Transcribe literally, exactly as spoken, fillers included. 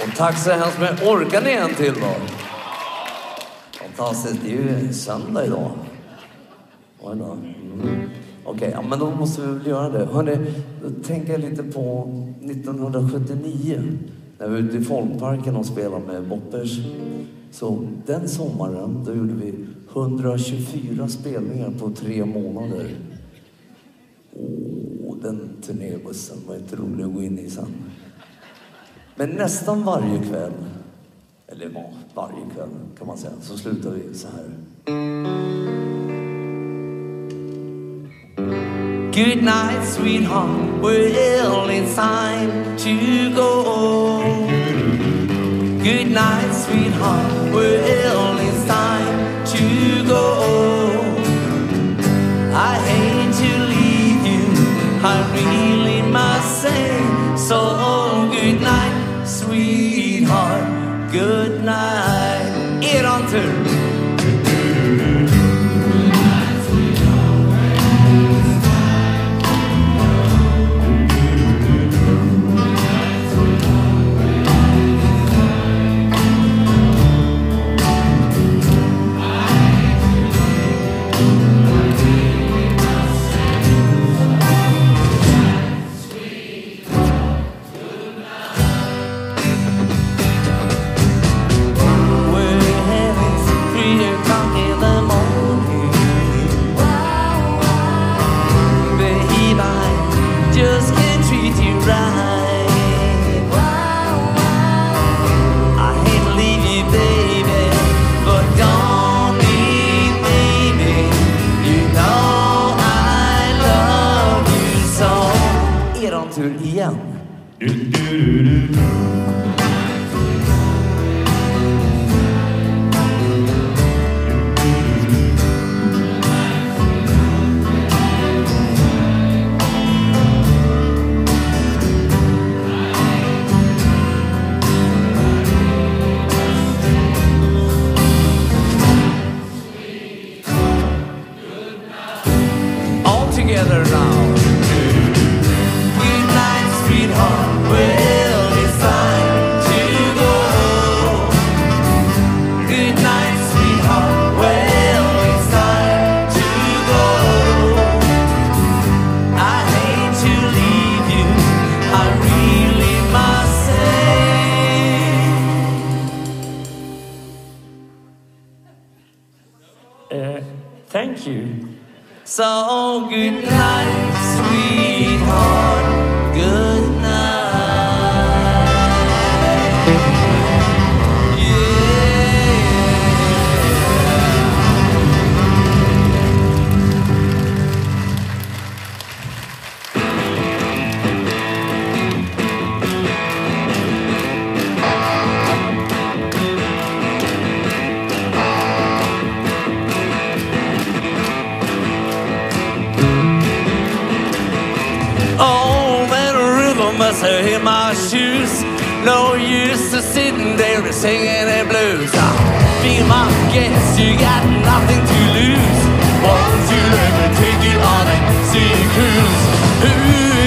Och tack så hemskt mycket. Orkar ni en till då? Fantastiskt, det är ju söndag idag. Oj då. Mm. Okej, okay, ja, men då måste vi väl göra det. Hörrni, då tänker jag lite på nittonhundrasjuttionio. När vi var ute i Folkparken och spelade med Boppers. Så den sommaren, då gjorde vi hundratjugofyra spelningar på tre månader. Åh, den turnébussen var inte rolig att gå in i sen. Men nästan varje kväll, eller ja, varje kväll kan man säga, så slutar vi så här. Good night, sweetheart, well, it's time to go. Good night, sweetheart, well, it's time to go. I hate to leave you, I really must say. So good night, sweetheart, good night. Er on tur. Igen. Du, du, du, du. All together now. Thank you. So good night, sweetheart. Good night. Yeah. Oh, that rhythm must have hit my shoes. No use to sitting there and singing the blues. Oh, be my guest, you got nothing to lose. Won't you let me take you on a sea cruise? Ooh.